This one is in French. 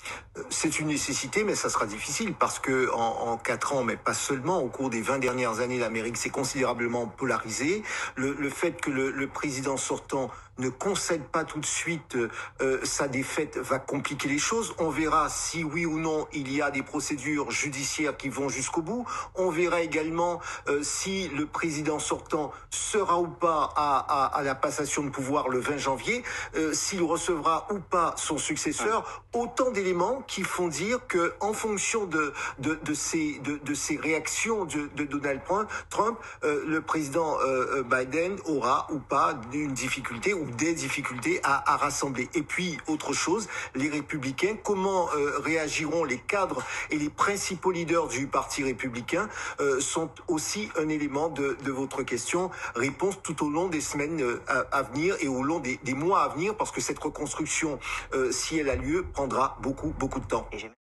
C'est une nécessité, mais ça sera difficile parce que en 4 ans, mais pas seulement, au cours des 20 dernières années, l'Amérique s'est considérablement polarisée. Le fait que le président sortant ne concède pas tout de suite sa défaite va compliquer les choses. On verra si oui ou non il y a des procédures judiciaires qui vont jusqu'au bout. On verra également si le président sortant sera ou pas à la passation de pouvoir le 20 janvier, s'il recevra ou pas son successeur. Autant d'éléments qui font dire que, en fonction de ces réactions de Donald Trump, le président Biden aura ou pas une difficulté ou des difficultés à rassembler. Et puis, autre chose, les républicains, comment réagiront les cadres et les principaux leaders du parti républicain sont aussi un élément de votre question. Réponse tout au long des semaines à venir et au long des mois à venir, parce que cette reconstruction, si elle a lieu, prendra beaucoup de temps.